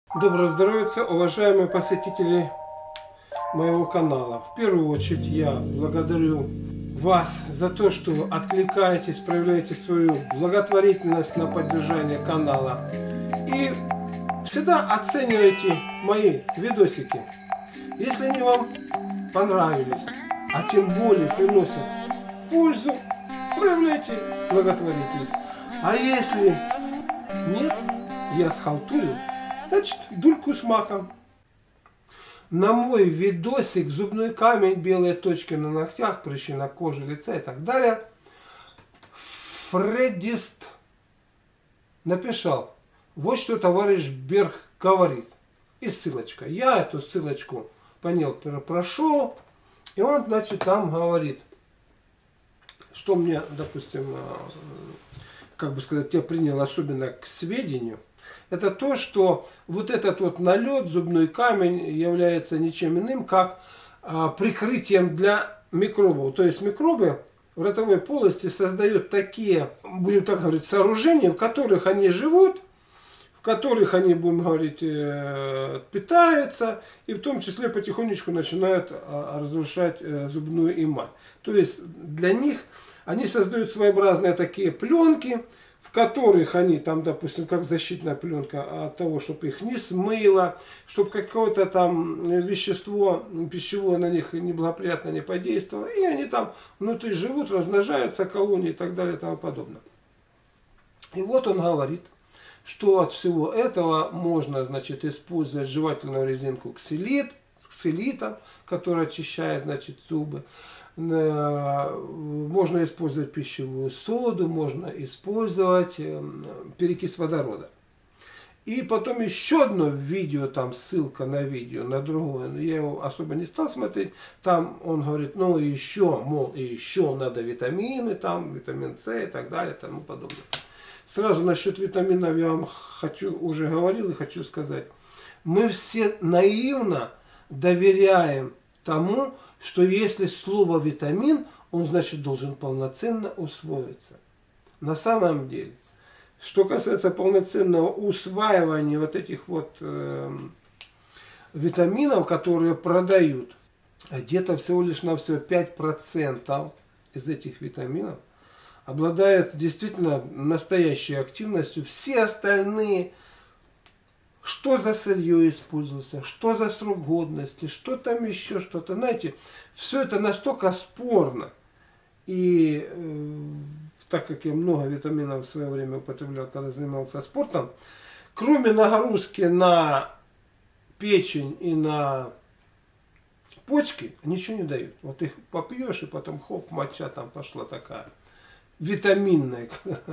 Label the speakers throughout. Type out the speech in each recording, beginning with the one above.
Speaker 1: Доброго здоровья, уважаемые посетители моего канала. В первую очередь я благодарю вас за то, что вы откликаетесь, проявляете свою благотворительность на поддержание канала. И всегда оценивайте мои видосики. Если они вам понравились, а тем более приносят пользу, проявляйте благотворительность. А если нет, я схалтурил, значит, дульку с маком. На мой видосик «Зубной камень, белые точки на ногтях, прыщи на коже, лица» и так далее, Фреддист написал: вот что товарищ Берг говорит. И ссылочка. Я эту ссылочку понял, прошел, и он, значит, там говорит, что мне, допустим, как бы сказать, я принял особенно к сведению. Это то, что вот этот вот налет, зубной камень, является ничем иным, как прикрытием для микробов. То есть микробы в ротовой полости создают такие, будем так говорить, сооружения, в которых они живут, в которых они, будем говорить, питаются, и в том числе потихонечку начинают разрушать зубную эмаль. То есть для них они создают своеобразные такие пленки, в которых они там, допустим, как защитная пленка от того, чтобы их не смыло, чтобы какое-то там вещество пищевое на них неблагоприятно не подействовало, и они там внутри живут, размножаются, колонии и так далее и тому подобное. И вот он говорит, что от всего этого можно, значит, использовать жевательную резинку ксилитом, которая очищает, значит, зубы. Можно использовать пищевую соду, можно использовать перекись водорода. И потом еще одно видео, там ссылка на видео, на другое, но я его особо не стал смотреть. Там он говорит, ну и еще, мол, и еще надо витамины, там, витамин С и так далее, и тому подобное. Сразу насчет витаминов я вам уже говорил и хочу сказать. Мы все наивно доверяем тому, что если слово витамин, он, значит, должен полноценно усвоиться. На самом деле, что касается полноценного усваивания вот этих вот витаминов, которые продают, где-то всего лишь на все 5% из этих витаминов обладают действительно настоящей активностью. Все остальные, что за сырье использовался, что за срок годности, что там еще что-то. Знаете, все это настолько спорно. И так как я много витаминов в свое время употреблял, когда занимался спортом, кроме нагрузки на печень и на почки, ничего не дают. Вот их попьешь, и потом хоп, моча там пошла такая витаминная.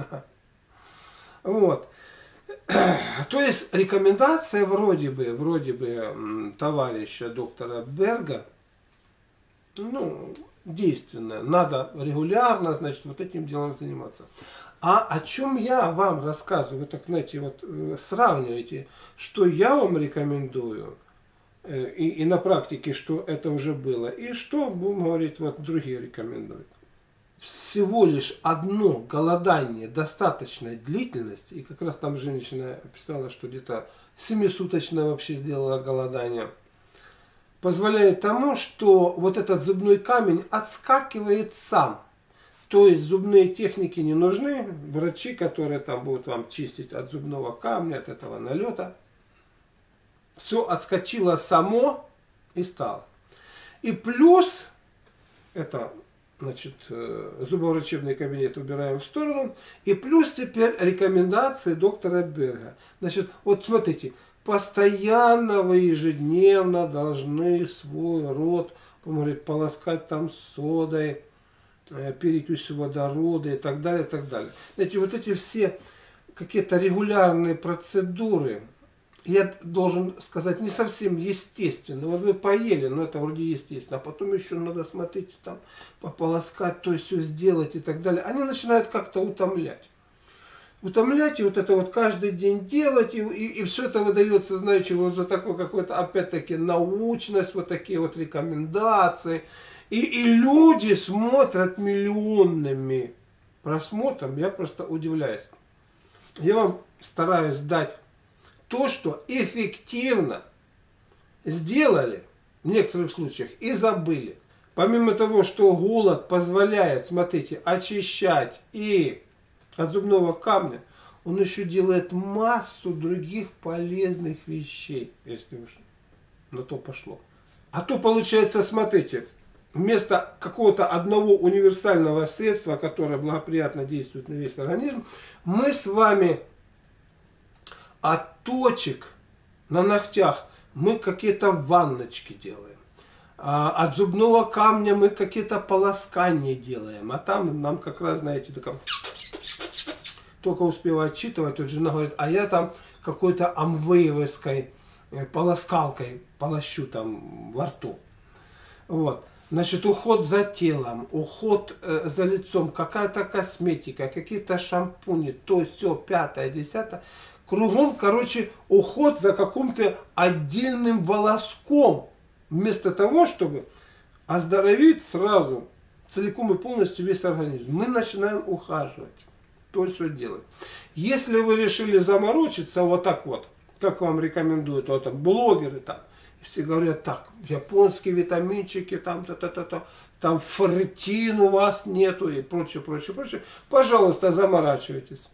Speaker 1: Вот. То есть рекомендация вроде бы товарища доктора Берга, ну, действенная. Надо регулярно, значит, вот этим делом заниматься. А о чем я вам рассказываю, вы так, знаете, вот сравниваете, что я вам рекомендую, и на практике, что это уже было, и что, будем говорить, вот другие рекомендуют. Всего лишь одно голодание достаточной длительности, и как раз там женщина описала, что где-то 7-суточное вообще сделала голодание, позволяет тому, что вот этот зубной камень отскакивает сам. То есть зубные техники не нужны, врачи, которые там будут вам чистить от зубного камня, от этого налета. Все отскочило само и стало. И плюс это... Значит, зубоврачебный кабинет убираем в сторону. И плюс теперь рекомендации доктора Берга. Значит, вот смотрите, постоянно вы ежедневно должны свой рот, говорит, полоскать там содой, перекисью водорода и так далее, и так далее. Знаете, вот эти все какие-то регулярные процедуры, я должен сказать, не совсем естественно. Вот вы поели, но это вроде естественно. А потом еще надо смотреть, там, пополоскать, то есть все сделать и так далее. Они начинают как-то утомлять. Утомлять и вот это вот каждый день делать. И все это выдается, знаете, вот за такой какой-то, опять-таки, научность, вот такие вот рекомендации. И люди смотрят миллионными просмотрами. Я просто удивляюсь. Я вам стараюсь дать то, что эффективно сделали в некоторых случаях и забыли. Помимо того, что голод позволяет, смотрите, очищать и от зубного камня, он еще делает массу других полезных вещей, если уж на то пошло. А то получается, смотрите, вместо какого-то одного универсального средства, которое благоприятно действует на весь организм, мы с вами от точек на ногтях мы какие-то ванночки делаем. От зубного камня мы какие-то полоскания делаем. А там нам как раз, знаете, такая... только успеваю отчитывать, вот жена говорит, а я там какой-то амвеевской полоскалкой полощу там во рту. Вот. Значит, уход за телом, уход за лицом, какая-то косметика, какие-то шампуни, то, все, пятое, десятое. Кругом, короче, уход за каким-то отдельным волоском. Вместо того, чтобы оздоровить сразу целиком и полностью весь организм, мы начинаем ухаживать. То все делать. Если вы решили заморочиться вот так вот, как вам рекомендуют вот, блогеры там, все говорят так, японские витаминчики, там, там ферритин у вас нету и прочее, прочее, прочее, пожалуйста, заморачивайтесь.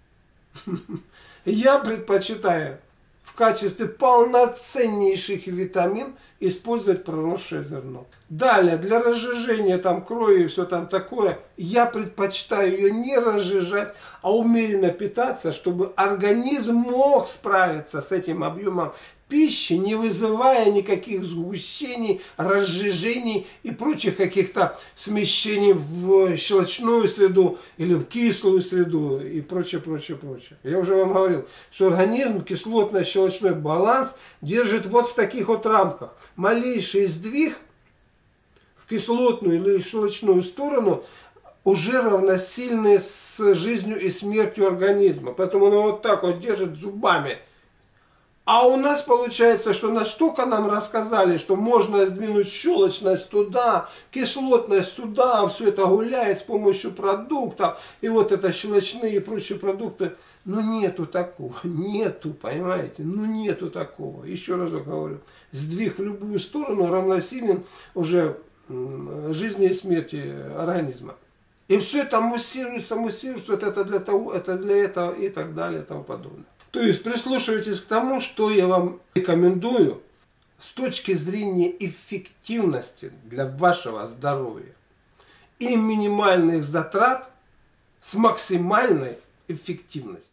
Speaker 1: Я предпочитаю в качестве полноценнейших витамин использовать проросшее зерно. Далее, для разжижения там крови и все там такое, я предпочитаю ее не разжижать, а умеренно питаться, чтобы организм мог справиться с этим объемом пищи, не вызывая никаких сгущений, разжижений и прочих каких-то смещений в щелочную среду или в кислую среду и прочее, прочее, прочее. Я уже вам говорил, что организм кислотно-щелочной баланс держит вот в таких вот рамках. Малейший сдвиг в кислотную или щелочную сторону уже равносильны с жизнью и смертью организма. Поэтому он вот так вот держит зубами. А у нас получается, что настолько нам рассказали, что можно сдвинуть щелочность туда, кислотность сюда, все это гуляет с помощью продуктов, и вот это щелочные и прочие продукты. Ну нету такого, нету, понимаете, ну нету такого. Еще раз говорю, сдвиг в любую сторону равносилен уже жизни и смерти организма. И все это муссируется, это для того, это для этого и так далее и тому подобное. То есть прислушивайтесь к тому, что я вам рекомендую с точки зрения эффективности для вашего здоровья и минимальных затрат с максимальной эффективностью.